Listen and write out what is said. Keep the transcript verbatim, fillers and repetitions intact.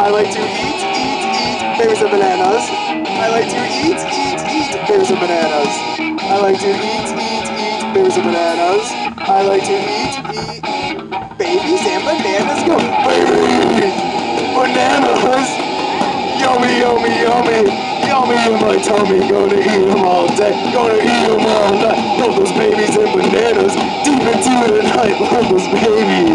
I like to eat, eat, eat berries and bananas. I like to eat, eat, eat berries and bananas. I like to eat, eat, eat berries and bananas. I like to eat, eat babies and bananas. Go, baby! Bananas! Yummy, yummy, yummy! Yummy in my tummy. Gonna eat them all day. Gonna eat them all night. Love those babies and bananas. Deep into the night. Love those babies.